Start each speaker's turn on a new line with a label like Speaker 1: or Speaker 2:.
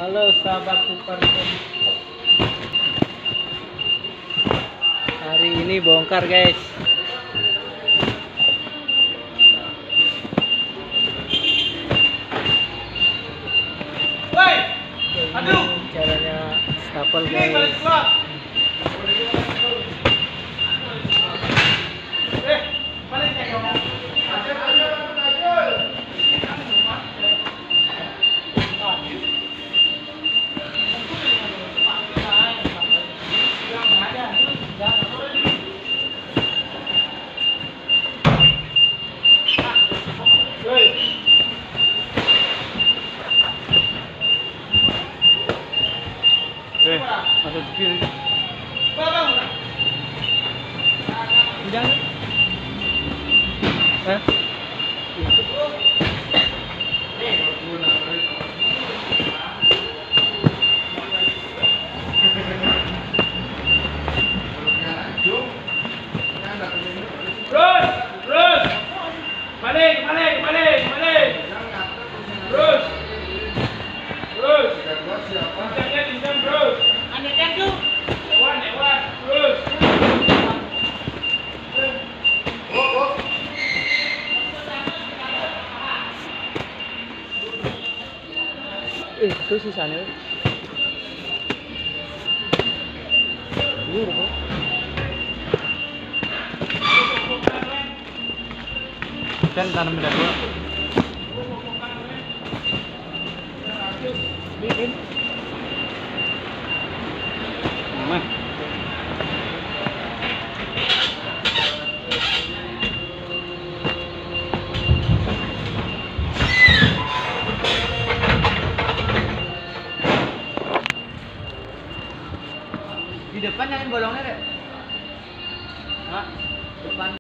Speaker 1: Halo sahabat Superkom. Hari ini bongkar guys.
Speaker 2: Woi, aduh,
Speaker 1: Caranya stapel
Speaker 2: ini balik
Speaker 1: guys.
Speaker 2: keluar. Balik ya kamu.
Speaker 1: Masuk kiri.
Speaker 2: Bang.
Speaker 1: Jangan. Hah?
Speaker 2: Terus. Balik. Terus. Kencang terus. Ewan, terus.
Speaker 1: Itu sisanya. Ini udah. Kan tanam beda dua. Bikin. Mah.
Speaker 2: Di depan jangan bolongnya deh. Nah, depan.